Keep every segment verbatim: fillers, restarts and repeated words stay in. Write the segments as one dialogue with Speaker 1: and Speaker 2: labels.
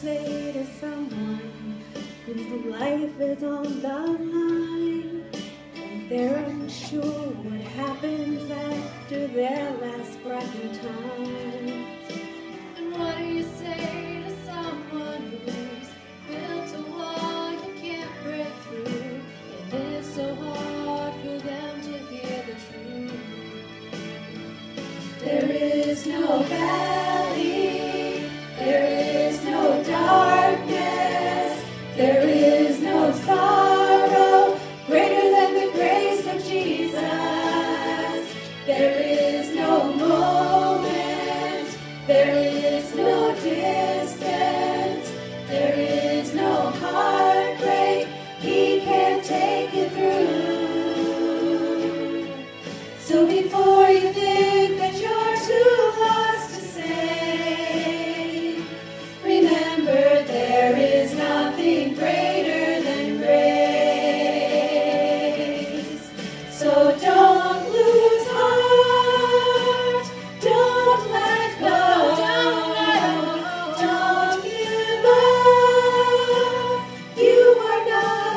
Speaker 1: say to someone whose life is on the line and they're unsure what happens after their last breath in time?
Speaker 2: And what do you say to someone who's built a wall you can't break through, and it's so hard for them to hear the truth?
Speaker 1: There is no valley, there is no darkness, there is no sorrow greater than the grace of Jesus. There is no moment, there is no distance, there is no heartbreak He can't take you through. So before you think that you're too lost to save, remember there is nothing greater than grace. So don't lose heart, don't let go,
Speaker 2: Don't let go.
Speaker 1: don't give up. You are not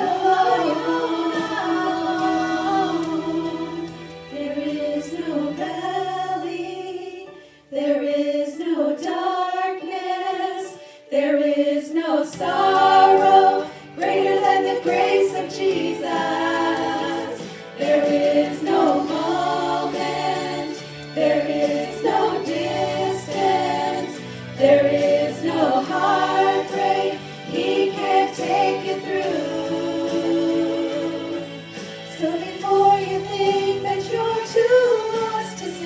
Speaker 1: alone. There is no valley, there is no darkness, there is no sorrow greater than the grace of Jesus. There is no moment, there is no distance, there is no heartbreak He can't take you through. So before you think that you're too lost to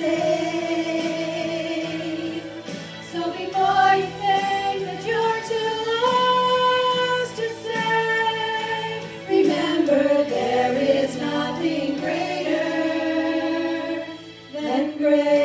Speaker 1: save, so before you think that you're too lost to save, remember there is nothing greater than grace.